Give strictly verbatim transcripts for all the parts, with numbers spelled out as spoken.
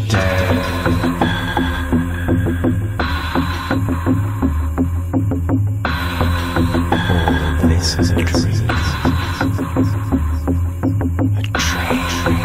dead. All this is a dream. A dream.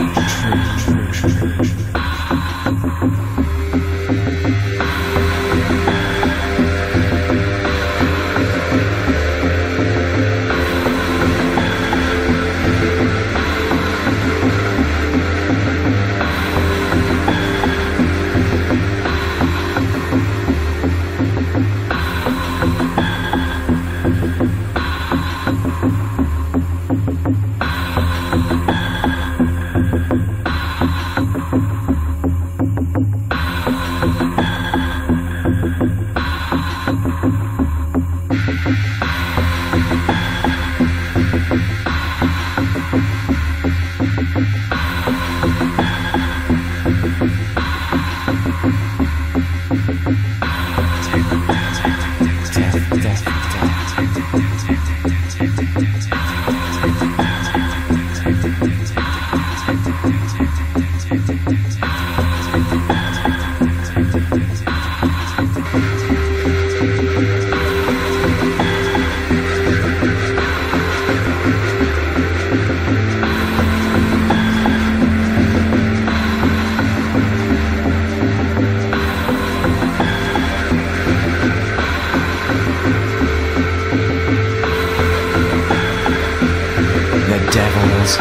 Devils.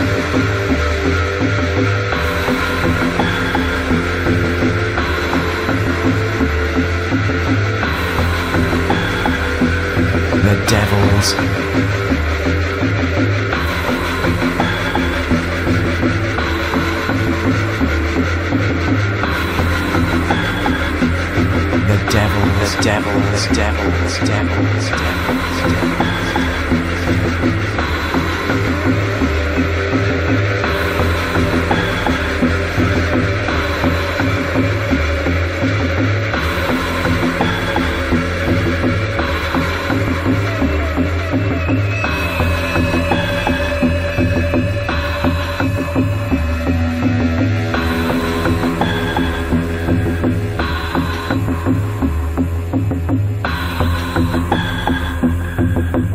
The devils. The devils, the devils, devils, devils, devils. Thank you.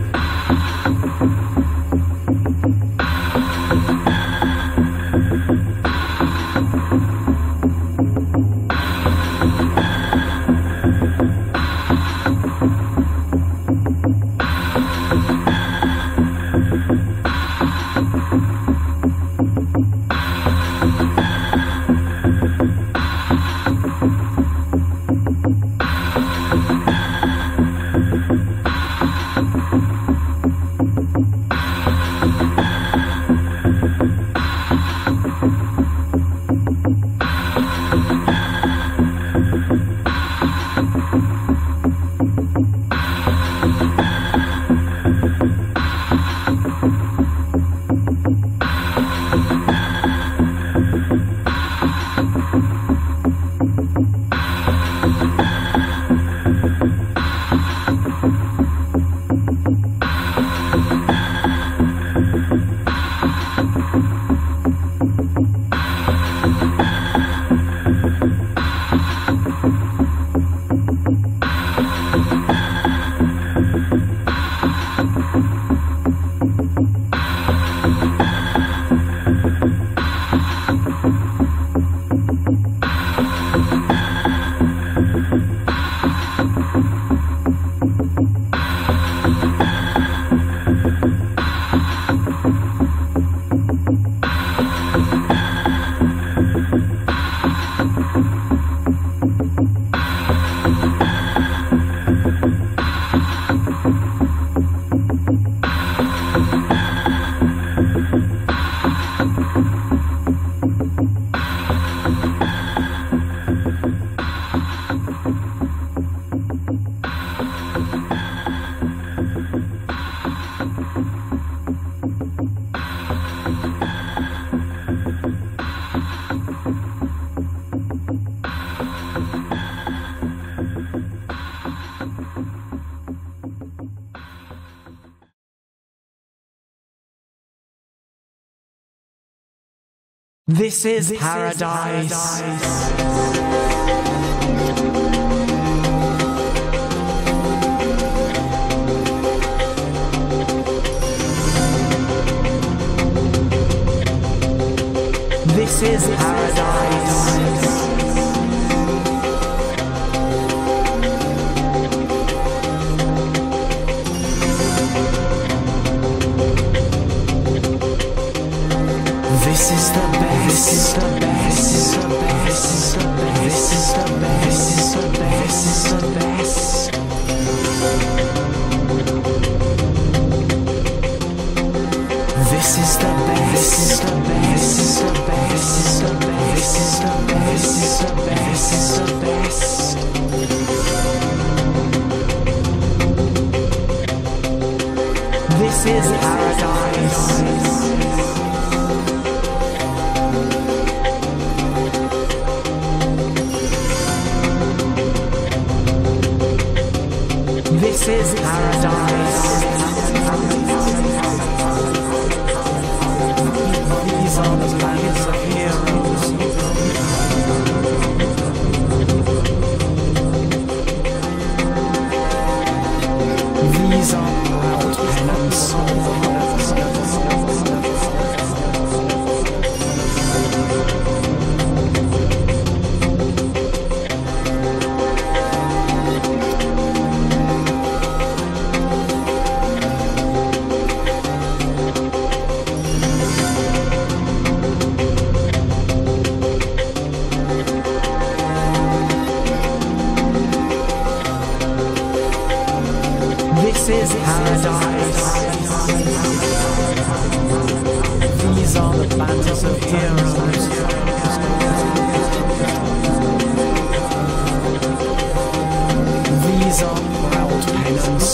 This is paradise. This is paradise. This is the best. This is the best. This is the best. This is the best. This is the best. This is the best. This is the best. This is the best. This is the best. This is the best. This is the best. This is paradise. This is paradise. These are the lands of heroes. These are proud penance. This is paradise. These are the banners of heroes. These are proud penance.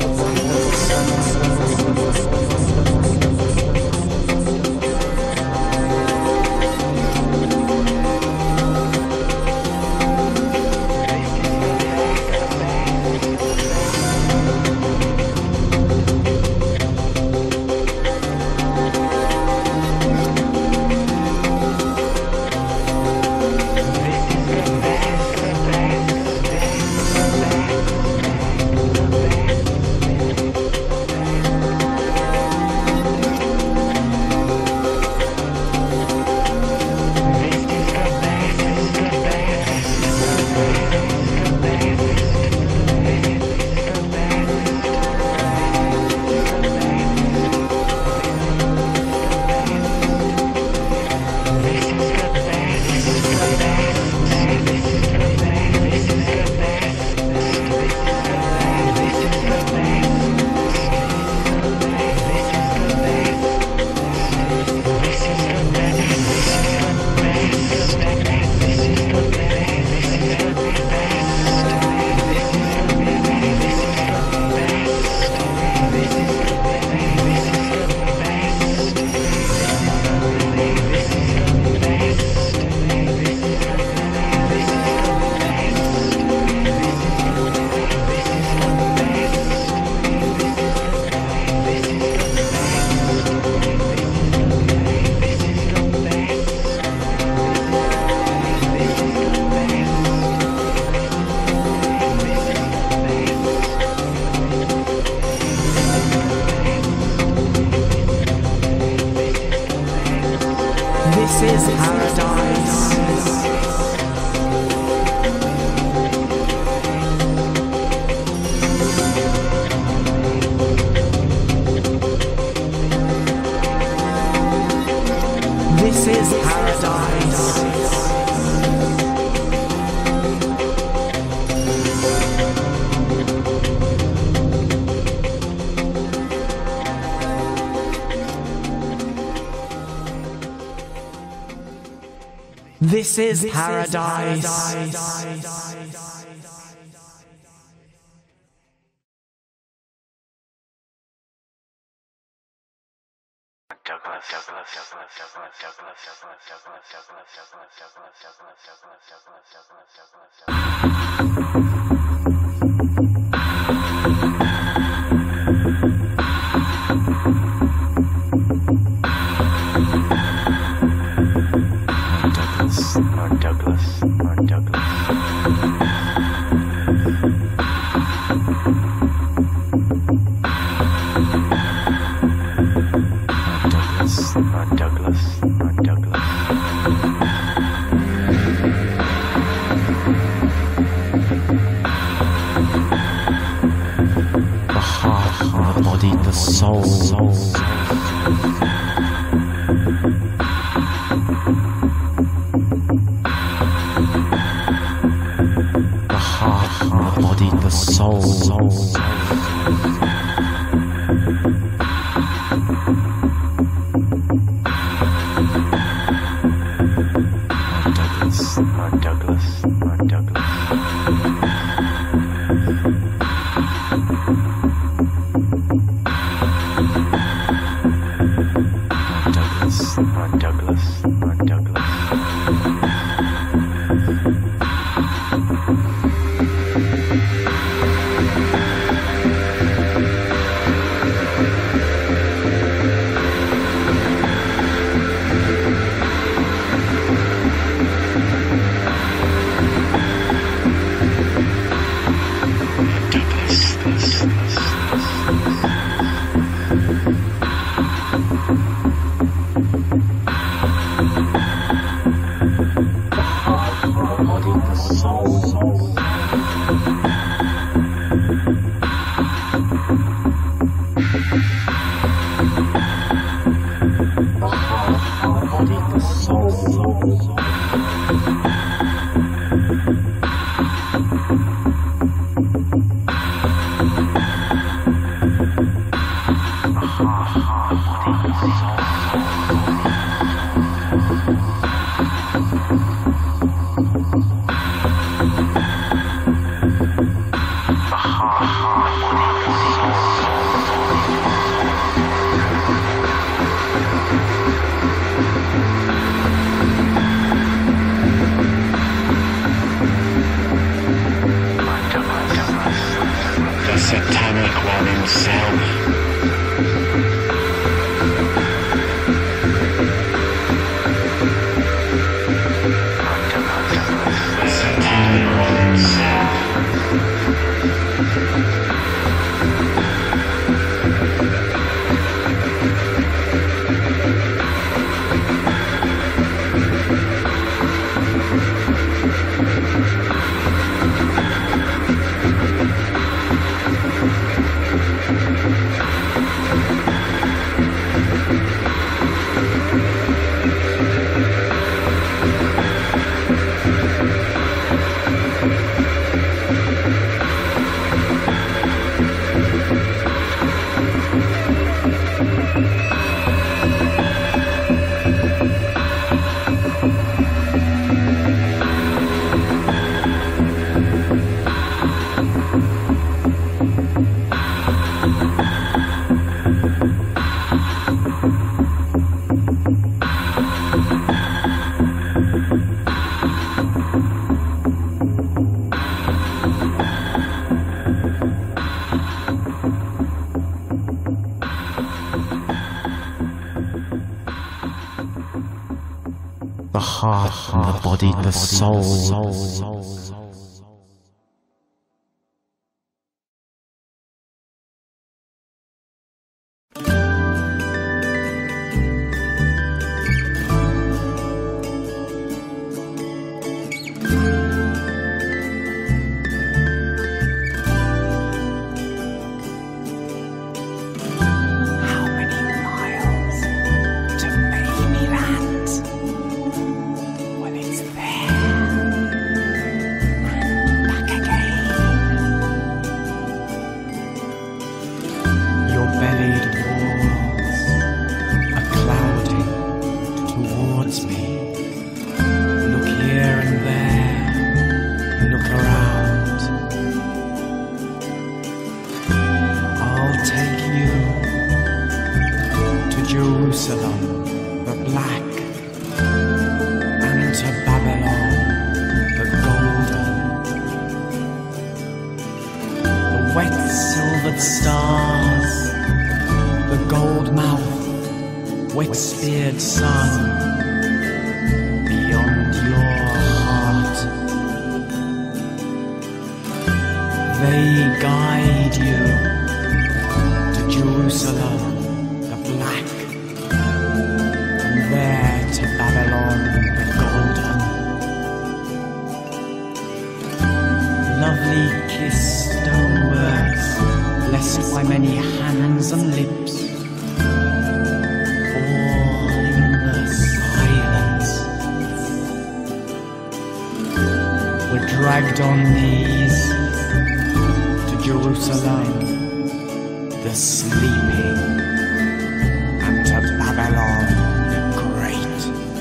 This is paradise. This is paradise. This is paradise. Douglas, Douglas, Douglas, Douglas, Douglas, Douglas, Douglas, Douglas, Douglas, Douglas, Douglas, Douglas, Douglas, Douglas, Douglas, Douglas. The soul, soul. The heart, the body, the soul, soul. Douglas, Douglas, Douglas. Douglas, Douglas. Satanic one himself. Satanic one himself. The heart, the body, the soul. Jerusalem, the black, and to Babylon, the golden. The wet silvered stars, the gold mouth, wet-speared sun, beyond your heart they guide you to Jerusalem the black, and there to Babylon the golden. Lovely kiss, stone words, blessed by many hands and lips, all in the silence. We're dragged on knees to Jerusalem the sleeping, and to Babylon the great.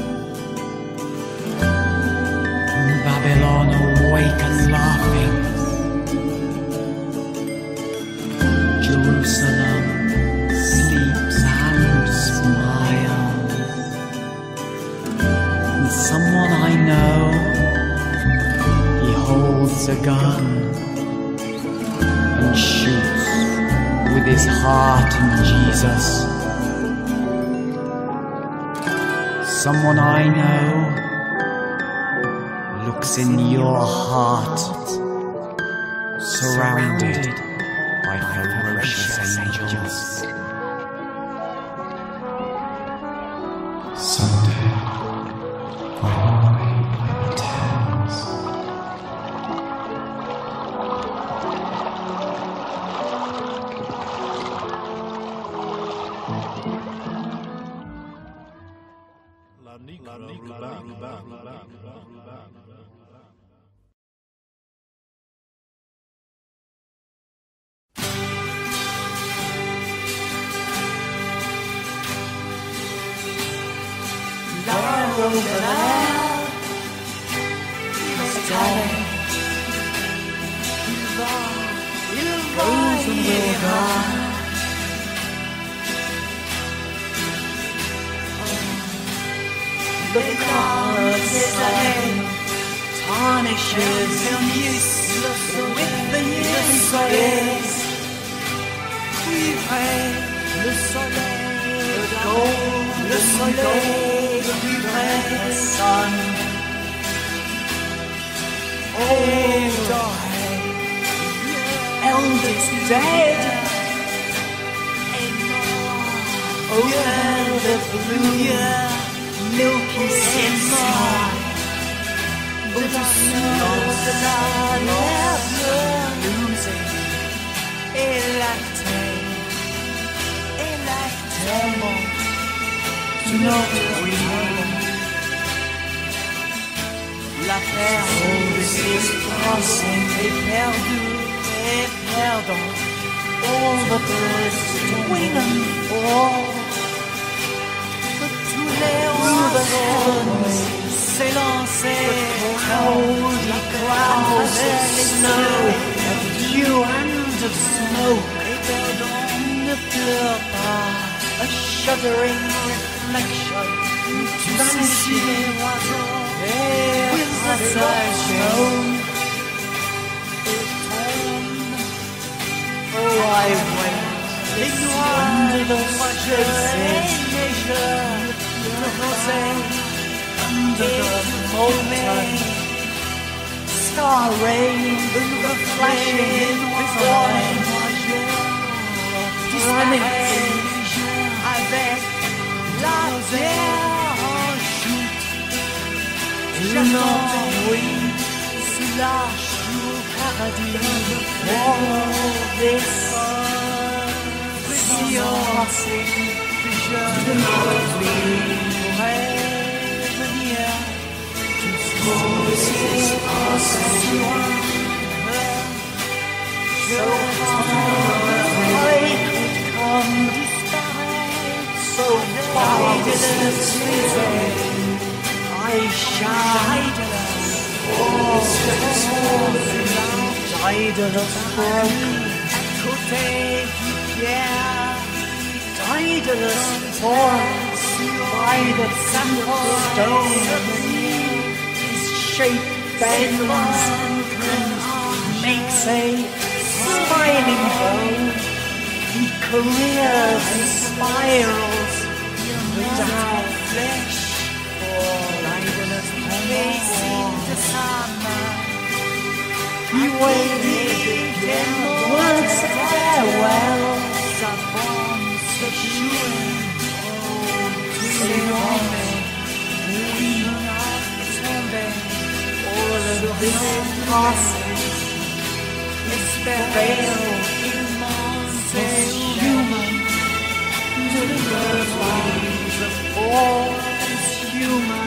Babylon awake and laughing, Jerusalem sleeps and smiles. And someone I know, he holds a gun and shoots with his heart in Jesus. Someone I know looks in your heart, surrounded by ferocious angels. Someday, when morning returns, The cause des années tarnishes with the years. Cuivré, le soleil, le gold, le soleil, cuivré, the sun. Old died, eldest dead. Over the blue milky sky, au-dessus de la mer losing, électé, électement, to notre ruine. La terre is crossing, et perdu, et perdant, all the birds twin and fall. Through the heavens, s'élancer, cloudy clouds of snow, of dew and of smoke. Et perdant ne pleure pas, a shuddering reflection, vanishing les oiseaux, with the sunshine. Et tombe, oh I wait, les under the traces, le rosé, under the molten star rain, the flashing before planétique avec la terre en chute. J'attends, oui, sous l'arche du paradis, all this silence que je pourrais venir. Tout ce passe sur un verre. Je crois comme disparaître, so boundlessly. I shine, oh, tideless broken, à côté du pierre, tideless force, by the simple stone, his shape bends and makes a smiling bow. He careers and spirals without flesh, for facing the summer, He waited and once farewell. This passage is the veil immense human to the birthright of all is human.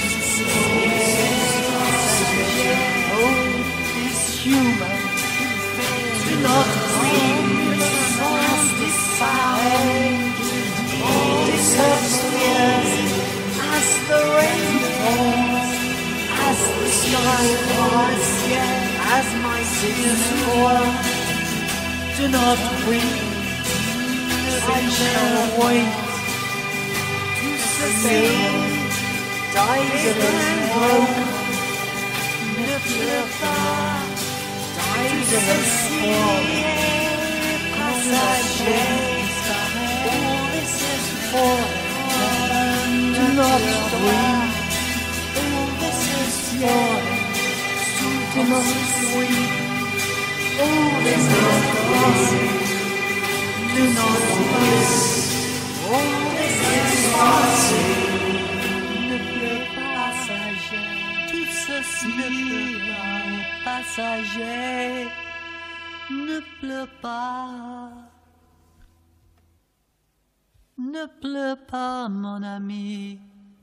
Oh, is human. Do not bring the songs decide. Disappears as the rain falls, as the sky falls, as my tears fall. Do not weep, I shall wait to sustain. Dies and broke, ne pleure pas. Dies and fall, passager. All this is for. Do not weep. All this is for. Do not weep. All this is for. Do not weep. All this is for. Ne pleure pas, passager. Tout ceci ne pleure pas, passager. Ne pleure pas. Ne pleure pas, mon ami.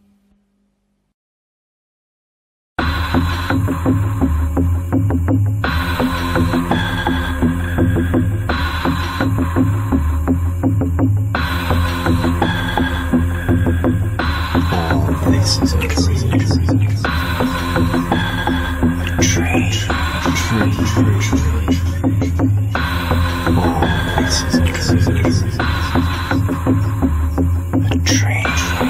This is a dream. A dream. A dream. Oh, this is a dream. A dream.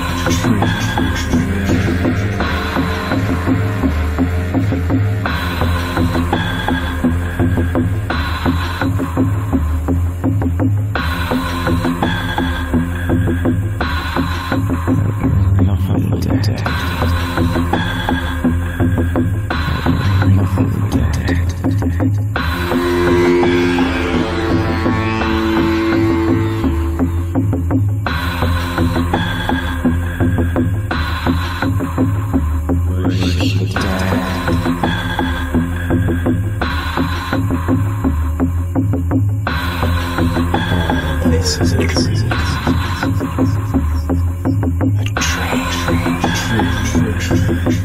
This is a dream. A dream.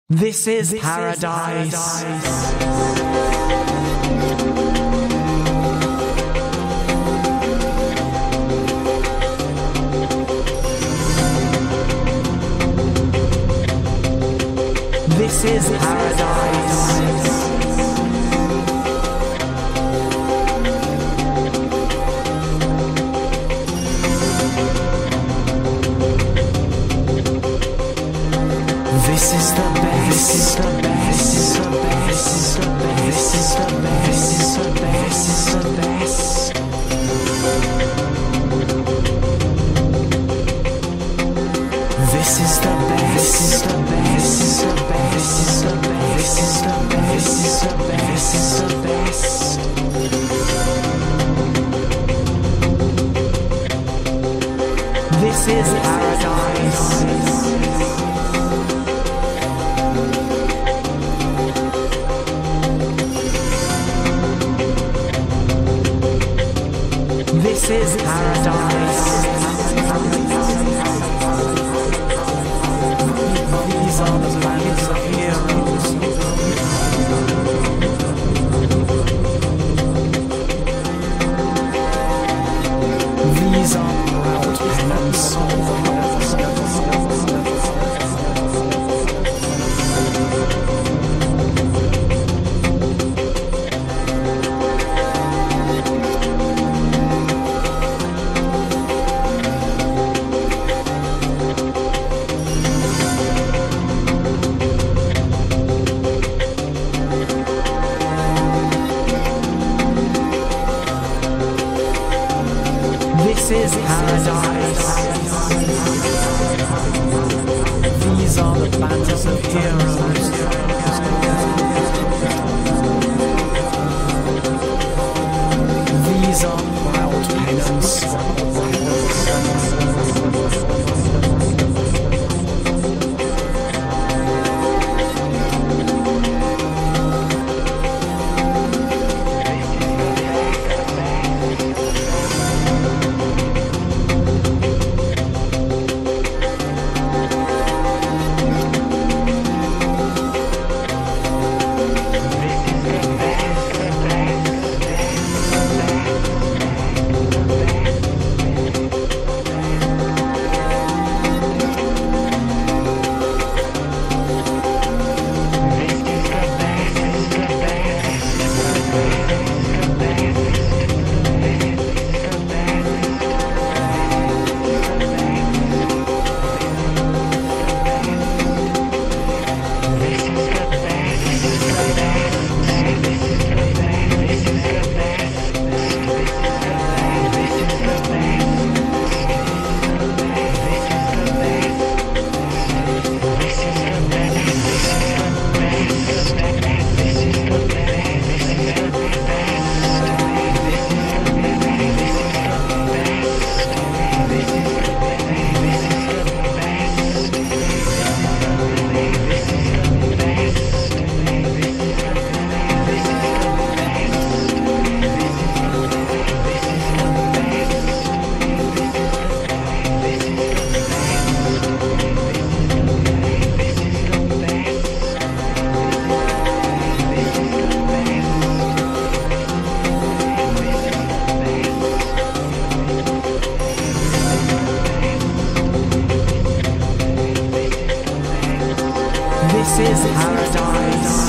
This is paradise. This is paradise. This is the best. This is the best. This is the best. This is the best. This is the best. This is the best. This is the best. This is the best. This is the best. This is the best. This is the best. This is the best. This is paradise. This is paradise. These are the lands of heroes. These are proud penance. This is paradise. These are the banners of heroes. These are proud penance. This is paradise.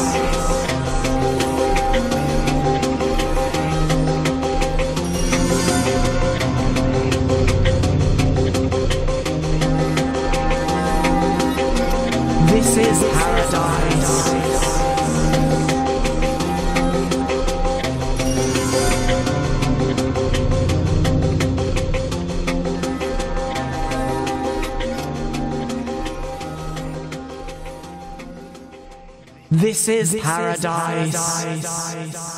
This is paradise. This is paradise.